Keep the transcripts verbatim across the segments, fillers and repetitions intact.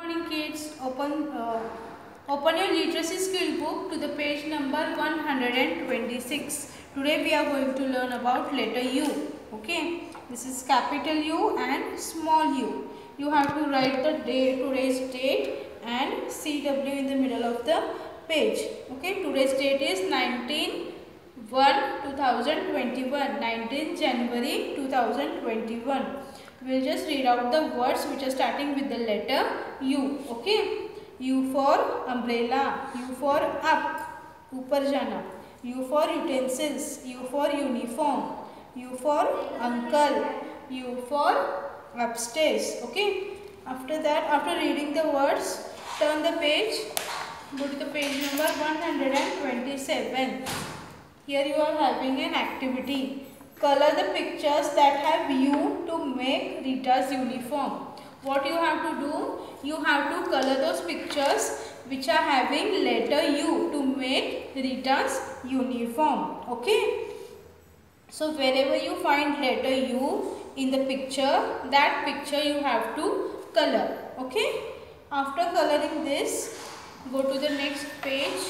Morning kids, open uh, open your literacy skill book to the page number one hundred twenty-six. Today we are going to learn about letter U. Okay, this is capital U and small u. You have to write the day, today's date and C W in the middle of the page. Okay, today's date is nineteenth one two thousand twenty-one, nineteenth January two thousand twenty-one. We will just read out the words which are starting with the letter U. Okay, U for umbrella, U for up, ऊपर जाना, U for utensils, U for uniform, U for uncle, U for upstairs. Okay, after that, after reading the words, turn the page, go to the page number one hundred twenty-seven. Here you are having an activity. Color the pictures that have U to make Rita's uniform. What you have to do? You have to color those pictures which are having letter U to make Rita's uniform. Okay. So wherever you find letter U in the picture, that picture you have to color. Okay. After coloring this, go to the next page.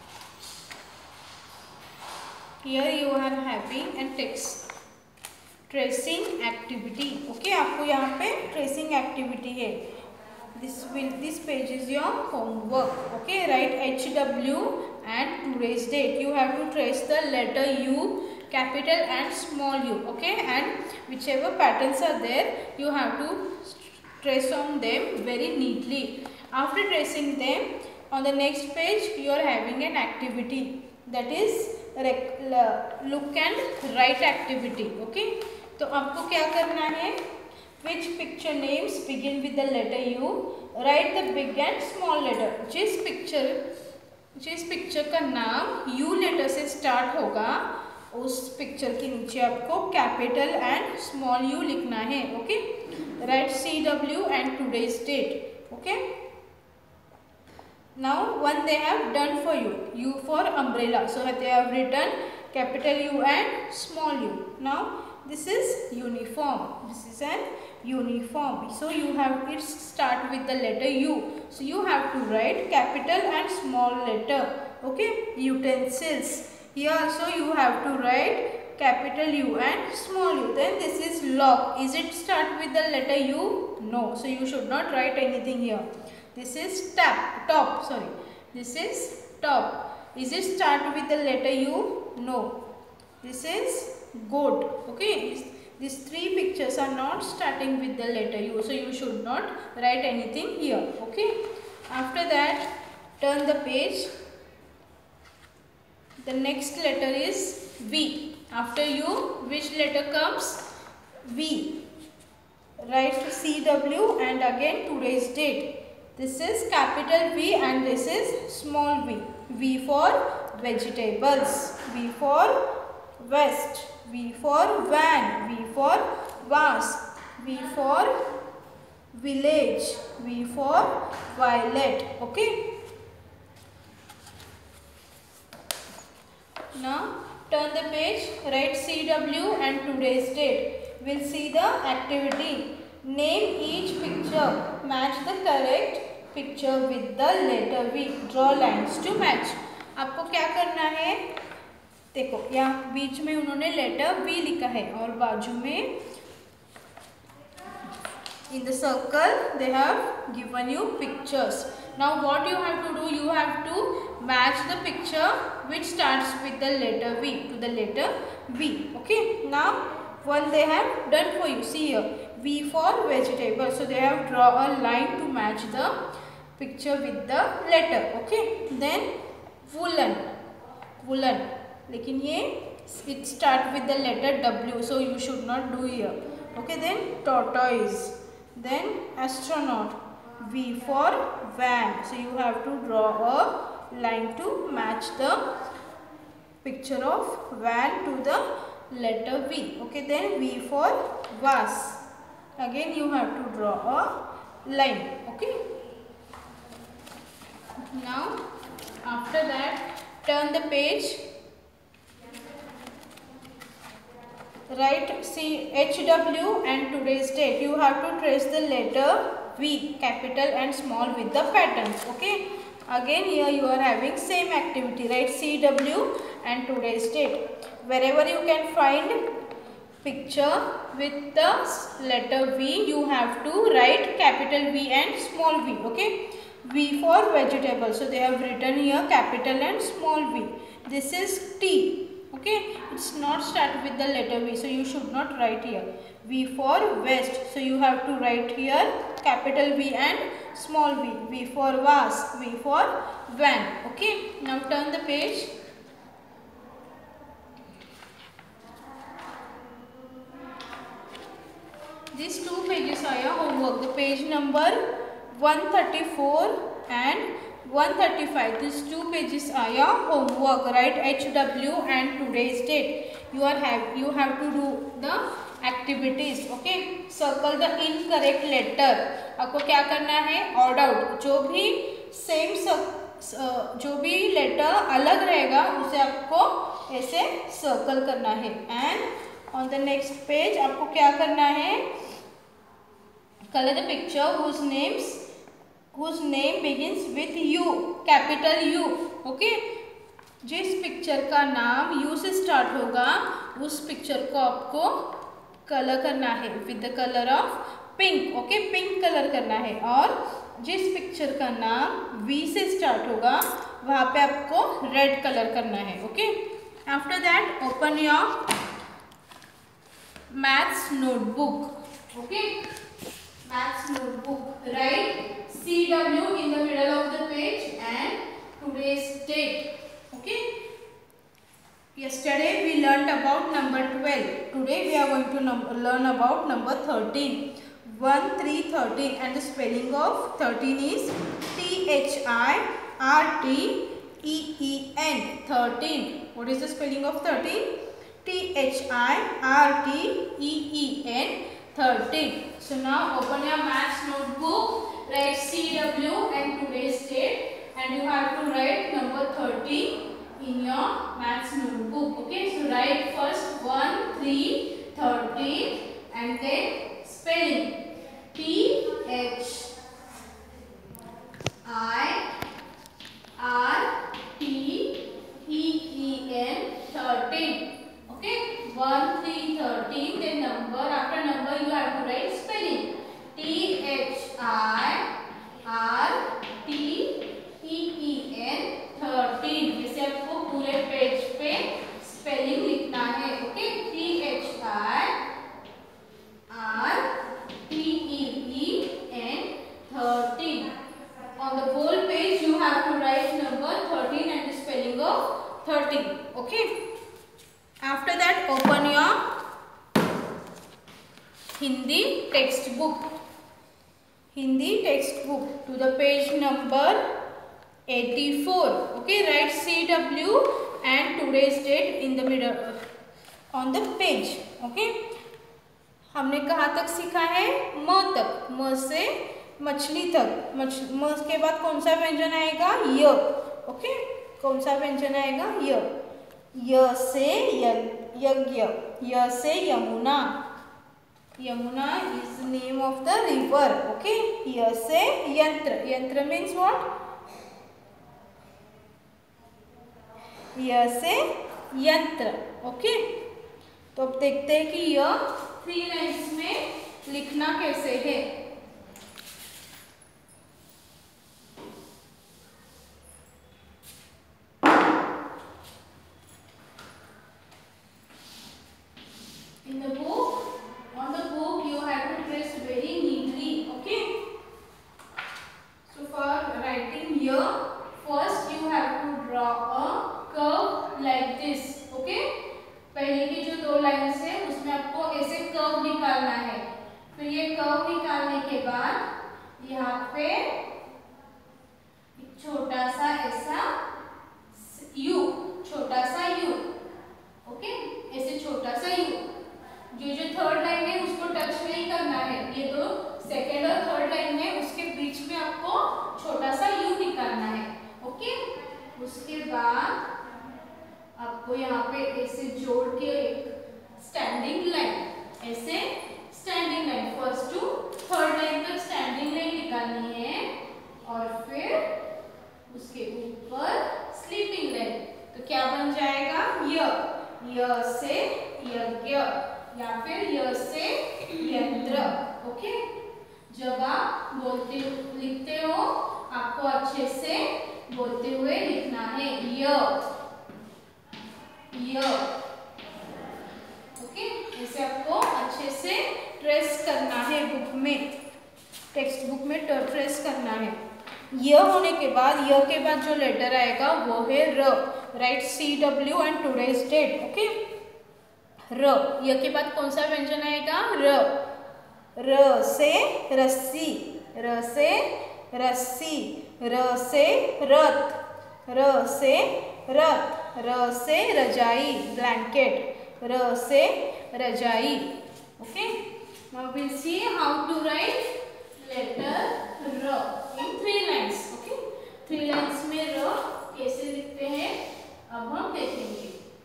Here you are having a text tracing activity. Okay, आपको यहाँ पे tracing activity है. This will this page is your homework. Okay, write H W and today's date. You have to trace the letter U, capital and small u. Okay, and whichever patterns are there, you have to trace on them very neatly. After tracing them, on the next page you are having an activity, that is look and write activity. Okay, तो आपको क्या करना है? Which picture names begin with the letter U? Write the big and small letter. जिस picture जिस picture का नाम U letter से start होगा, उस picture के नीचे आपको capital and small u लिखना है. Okay, write C W and today's date. Okay. Now one they have done for you. U for umbrella. So they have written capital U and small u. Now this is uniform. This is an uniform. So you have it start with the letter U. So you have to write capital and small letter. Okay. Utensils. Here also you have to write capital U and small u. Then this is lock. Is it start with the letter U? No. So you should not write anything here. This is tap, top, sorry. This is top. Is it start with the letter U? No. This is goat. Okay. These three pictures are not starting with the letter U. So you should not write anything here. Okay. After that, turn the page. The next letter is V. After U, which letter comes? V. Write C W and again today's date. This is capital V and this is small v. V for vegetables. V for vest. V for van. V for vase. V for village. V for violet. Okay. Now turn the page. Write C W and today's date. We'll see the activity. Name each picture. Match the correct picture with the letter V. Draw lines to match. आपको क्या करना है? देखो यहाँ बीच में उन्होंने letter V लिखा है और बाजू में in the circle they have given you pictures. Now what you have to do? You have to match the picture which starts with the letter V to the letter V. Okay. Now one they have done for you. See here. V for vegetable. So they have draw a line to match the picture with the letter. Okay. Then woolen. Woolen. लेकिन ये it start with the letter W. So you should not do here. Okay. Then tortoise. Then astronaut. V for van. So you have to draw a line to match the picture of van to the letter V. Okay. Then V for vase. Again you have to draw a line. Okay. Now after that, turn the page. Write C H W and today's date. You have to trace the letter V, capital and small with the patterns. Okay. Again here you are having same activity, right? C W and today's date. Wherever you can find picture with the letter V, you have to write capital V and small v. Okay. V for vegetable. So they have written here capital and small v. This is tea. Okay. It's not start with the letter V. So you should not write here. V for vest. So you have to write here capital V and small v. V for vase. V for van. Okay. Now turn the page. These two pages are your homework. The page number one thirty-four and one thirty-five. These two pages are your homework. Write H W and today's date. You are have you have to do the activities. Okay. Circle the incorrect letter. आपको क्या करना है? Odd out. जो भी same जो भी letter अलग रहेगा उसे आपको ऐसे circle करना है. And on the next page आपको क्या करना है? Color the picture whose names whose name begins with U, capital U. Okay. जिस पिक्चर का नाम U से स्टार्ट होगा उस पिक्चर को आपको कलर करना है with the colour of pink. Okay. Pink colour करना है. और जिस पिक्चर का नाम V से स्टार्ट होगा वहाँ पे आपको रेड कलर करना है. Okay. After that open your maths notebook. Okay. Maths notebook. Write C W in the middle of the page and today's date. Okay. Yesterday we learnt about number twelve. Today we are going to num learn about number thirteen. one, three, thirteen, and the spelling of thirteen is T H I R T E E N. thirteen. What is the spelling of thirteen? T H I R T E E N. thirteen. So now open your maths notebook, write C W and today's date, and you have to write number thirteen in your maths notebook. Okay. So write first one, three, thirteen, and then spelling T H I R T E E N. thirteen. Okay. one, three, thirteen. Then number after number you have to write spelling T H I R T E E N. thirteen. जैसे आपको पूरे page पे spelling लिखना है. Okay. T H I R T E E N. thirteen. On the whole page you have to write number thirteen and the spelling of thirteen. Okay. After that open your Hindi textbook. Hindi textbook to the page number eighty-four. Okay. Write C W and today's date in the middle on the page. Okay. हमने कहाँ तक सीखा है? म तक. म से मछली तक. मछ म के बाद कौन सा व्यंजन आएगा? य. ओके. कौन सा व्यंजन आएगा? य. य से यज्ञ. य से Yamuna. Yamuna is name of the river. Okay. य से यंत्र. यंत्र means what? य से यंत्र. ओके. तो अब देखते हैं कि यह थ्री लाइन्स में लिखना कैसे है. In the book, on the book you have to trace very neatly. Okay. So for writing here, first you have to draw a curve like this. Okay. पहले की जो दो लाइन्स है उसमें आपको ऐसे कर्व निकालना है. फिर ये कर्व निकालने के बाद यहाँ पे एक छोटा सा ऐसा यू, छोटा सा यू. ओके. ऐसे छोटा सा यू. जो जो थर्ड लाइन है उसको टच नहीं करना है. ये दो सेकेंड और थर्ड लाइन है उसके बीच में आपको छोटा सा यू निकालना है. ओके. उसके बाद आपको यहाँ पे ऐसे जोड़ के एक स्टैंडिंग लाइन, ऐसे standing line first to third line तक स्टैंडिंग लाइन बोलते लिखते हो आपको अच्छे से बोलते हुए लिखना है। य य ओके, इसे आपको अच्छे से ट्रेस करना है बुक में, टेक्स्ट बुक में ट्रेस करना है। य होने के बाद य के बाद जो लेटर आएगा वो है र। Write C W and today's date. Okay, र। य के बाद कौन सा व्यंजन आएगा? र। र से रस्सी, र से रस्सी, र से रथ, र से रथ, र से रजाई ब्लैंकेट, र से रजाई। Okay, now we see how to write letter र in three lines. Okay, three lines में र कैसे लिखते हैं अब हम देखेंगे।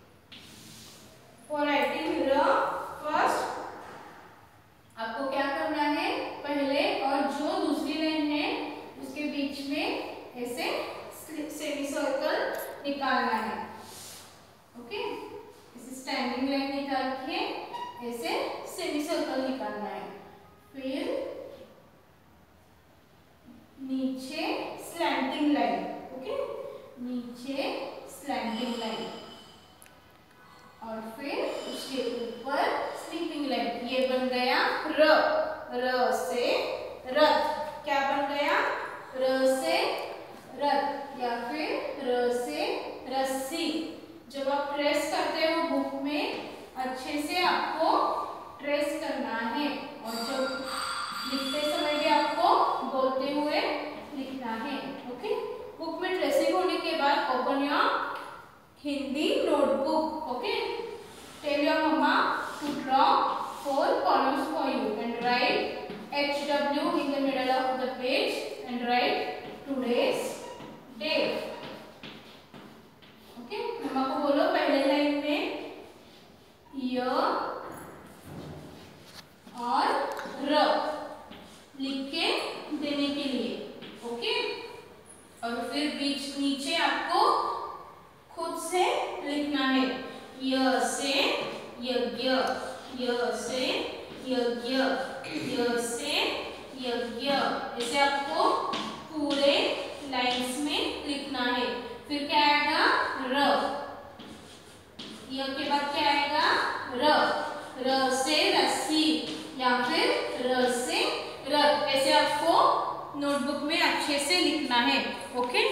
फॉर राइटिंग र फर्स्ट आपको क्या करना है, पहले और जो दूसरी लाइन है उसके बीच में ऐसे सेमी सर्कल निकालना है। ओके, इसे स्टैंडिंग लाइन निकाल के ऐसे सेमी सर्कल निकालना है। फिर नीचे स्लैंटिंग लाइन। ओके, नीचे स्लैंटिंग लाइन और फिर उसके ऊपर स्लीपिंग लाइन। ये बन गया र। र से रथ। क्या बन गया? र से रथ या फिर र से रस्सी। जब आप ट्रेस करते हो बुक में अच्छे से आपको ट्रेस करना है और जब लिखते समय भी आपको बोलते हुए लिखना है। ओके, बुक में ट्रेसिंग होने के बाद open your Hindi notebook. Okay, tell your mama to draw four columns for you and write H W in the middle of the page and write today's date. Okay, मम्मा को बोलो पहले line में य और र लिख के देने के लिए। ओके, और फिर बीच नीचे आपको खुद से लिखना है। य से यज्ञ, य से यज्ञ, य से यज्ञ। इसे आपको पूरे लाइंस में लिखना है। फिर क्या आएगा? र। य के बाद क्या आएगा? र। र से रस्सी या फिर र से रथ। ऐसे आपको नोटबुक में अच्छे से लिखना है। ओके,